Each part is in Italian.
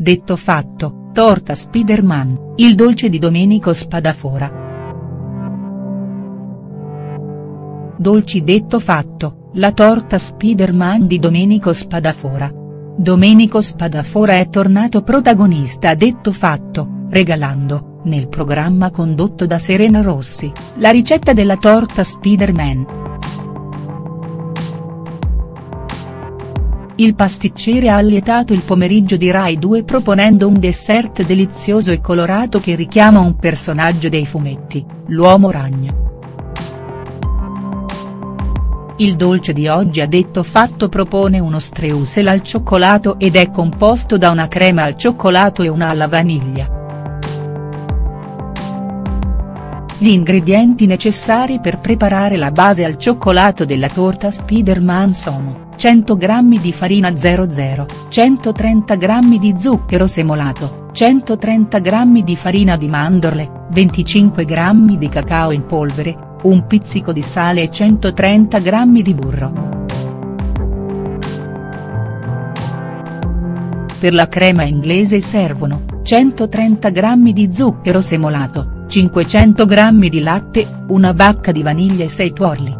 detto fatto, torta Spiderman, il dolce di Domenico Spadafora. Dolci detto fatto, la torta Spiderman di Domenico Spadafora. Domenico Spadafora è tornato protagonista a detto fatto, regalando, nel programma condotto da Serena Rossi, la ricetta della torta Spiderman. Il pasticcere ha allietato il pomeriggio di Rai 2 proponendo un dessert delizioso e colorato che richiama un personaggio dei fumetti, l'Uomo Ragno. Il dolce di oggi a detto fatto propone uno streusel al cioccolato ed è composto da una crema al cioccolato e una alla vaniglia. Gli ingredienti necessari per preparare la base al cioccolato della torta Spiderman sono: 100 g di farina 00, 130 g di zucchero semolato, 130 g di farina di mandorle, 25 g di cacao in polvere, un pizzico di sale e 130 g di burro. Per la crema inglese servono: 130 g di zucchero semolato, 500 g di latte, una bacca di vaniglia e 6 tuorli.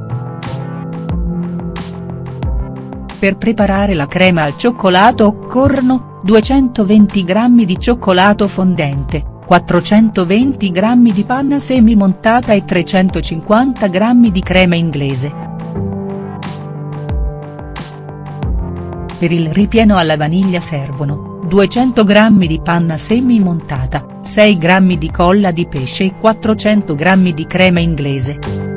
Per preparare la crema al cioccolato occorrono: 220 g di cioccolato fondente, 420 g di panna semimontata e 350 g di crema inglese. Per il ripieno alla vaniglia servono: 200 g di panna semimontata, 6 g di colla di pesce e 400 g di crema inglese.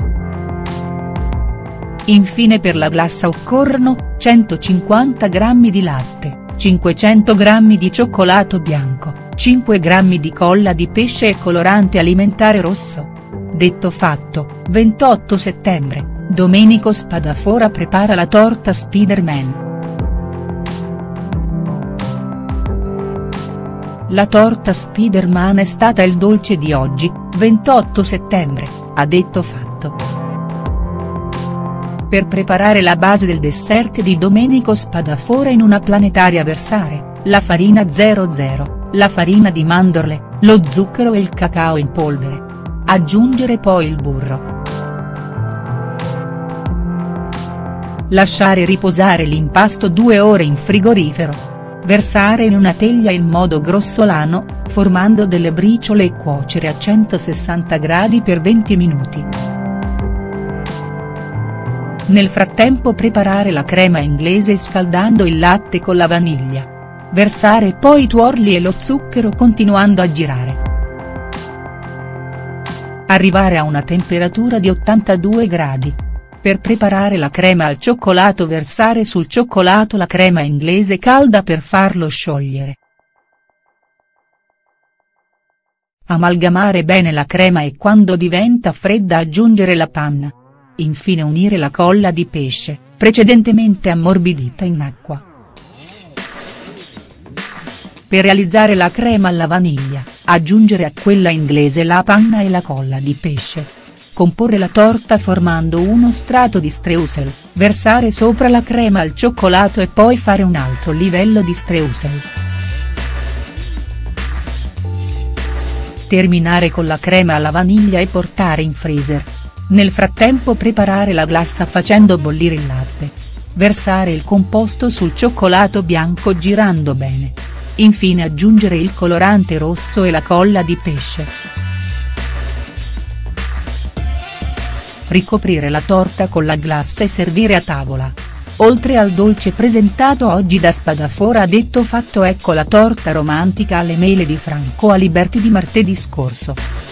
Infine per la glassa occorrono: 150 g di latte, 500 g di cioccolato bianco, 5 g di colla di pesce e colorante alimentare rosso. Detto fatto, 28 settembre, Domenico Spadafora prepara la torta Spiderman. La torta Spiderman è stata il dolce di oggi, 28 settembre, a detto fatto. Per preparare la base del dessert di Domenico Spadafora in una planetaria versare: la farina 00, la farina di mandorle, lo zucchero e il cacao in polvere. Aggiungere poi il burro. Lasciare riposare l'impasto 2 ore in frigorifero. Versare in una teglia in modo grossolano, formando delle briciole e cuocere a 160 gradi per 20 minuti. Nel frattempo preparare la crema inglese scaldando il latte con la vaniglia. Versare poi i tuorli e lo zucchero continuando a girare. Arrivare a una temperatura di 82 gradi. Per preparare la crema al cioccolato versare sul cioccolato la crema inglese calda per farlo sciogliere. Amalgamare bene la crema e quando diventa fredda aggiungere la panna. Infine unire la colla di pesce, precedentemente ammorbidita in acqua. Per realizzare la crema alla vaniglia, aggiungere a quella inglese la panna e la colla di pesce. Comporre la torta formando uno strato di streusel, versare sopra la crema al cioccolato e poi fare un altro livello di streusel. Terminare con la crema alla vaniglia e portare in freezer. Nel frattempo preparare la glassa facendo bollire il latte. Versare il composto sul cioccolato bianco girando bene. Infine aggiungere il colorante rosso e la colla di pesce. Ricoprire la torta con la glassa e servire a tavola. Oltre al dolce presentato oggi da Spadafora a detto fatto ecco la torta romantica alle mele di Franco Aliberti di martedì scorso.